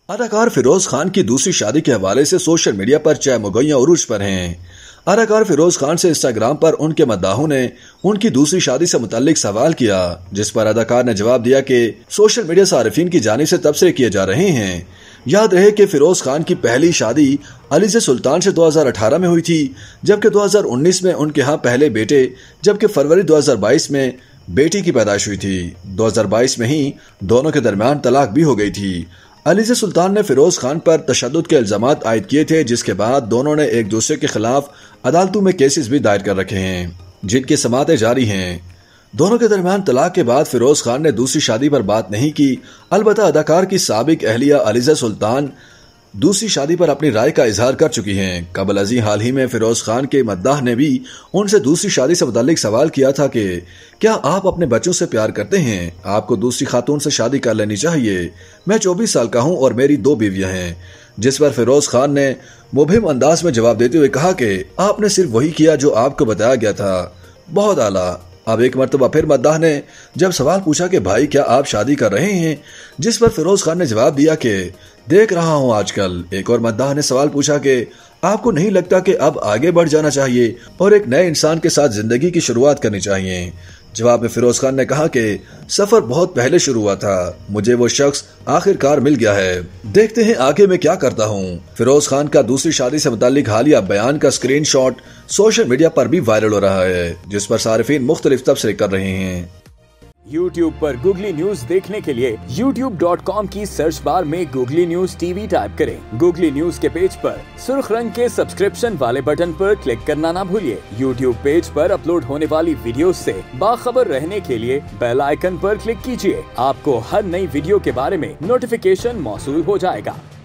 अदाकार फिरोज खान की दूसरी शादी के हवाले से सोशल मीडिया पर चहमुगैयां उरूज पर हैं। अदाकार फिरोज खान से इंस्टाग्राम पर उनके मद्दाहों ने उनकी दूसरी शादी से मुताल्लिक सवाल किया, जिस पर अदाकार ने जवाब दिया कि सोशल मीडिया सारिफीन की जानिब से तबसरे किए जा रहे हैं। याद रहे कि फिरोज खान की पहली शादी अलीज़ा सुल्तान से 2018 में हुई थी, जबकि 2019 में उनके यहाँ पहले बेटे, जबकि फरवरी 2022 में बेटी की पैदाइश हुई थी। 2022 में ही दोनों के दरमियान तलाक भी हो गई थी। अलीज़ा सुल्तान ने फिरोज खान पर तशद्दुद के इल्जामात आयद किए थे, जिसके बाद दोनों ने एक दूसरे के खिलाफ अदालतों में केसेस भी दायर कर रखे हैं, जिनकी समातें जारी हैं। दोनों के दरमियान तलाक के बाद फिरोज खान ने दूसरी शादी पर बात नहीं की। अलबत्ता अदाकार की साबिक अहलिया अलीज़ा सुल्तान दूसरी शादी पर अपनी राय का इजहार कर चुकी हैं। कबल अजी हाल ही में फिरोज खान के मद्दाह ने भी उनसे दूसरी शादी से मुताल्लिक सवाल किया था कि क्या आप अपने बच्चों से प्यार करते हैं? आपको दूसरी खातून से शादी कर लेनी चाहिए। मैं 24 साल का हूं और मेरी 2 बीवियां हैं। जिस पर फिरोज खान ने मुबहिम अंदाज में जवाब देते हुए कहा कि आपने सिर्फ वही किया जो आपको बताया गया था। बहुत आला। अब एक मरतबा फिर मद्दाह ने जब सवाल पूछा कि भाई क्या आप शादी कर रहे हैं, जिस पर फिरोज खान ने जवाब दिया कि देख रहा हूं आजकल। एक और मद्दाह ने सवाल पूछा कि आपको नहीं लगता कि अब आगे बढ़ जाना चाहिए और एक नए इंसान के साथ जिंदगी की शुरुआत करनी चाहिए? जवाब में फिरोज खान ने कहा कि सफर बहुत पहले शुरू हुआ था, मुझे वो शख्स आखिरकार मिल गया है, देखते हैं आगे मैं क्या करता हूँ। फिरोज खान का दूसरी शादी से मुताल्लिक हालिया बयान का स्क्रीनशॉट सोशल मीडिया पर भी वायरल हो रहा है, जिस पर सारिफीन मुख्तलिफ तबसरे कर रहे हैं। YouTube पर गूगली न्यूज देखने के लिए youtube.com की सर्च बार में गूगली न्यूज टीवी टाइप करें। गूगली न्यूज के पेज पर सुर्ख रंग के सब्सक्रिप्शन वाले बटन पर क्लिक करना ना भूलिए। YouTube पेज पर अपलोड होने वाली वीडियोस से बाखबर रहने के लिए बेल आइकन पर क्लिक कीजिए। आपको हर नई वीडियो के बारे में नोटिफिकेशन मौसूल हो जाएगा।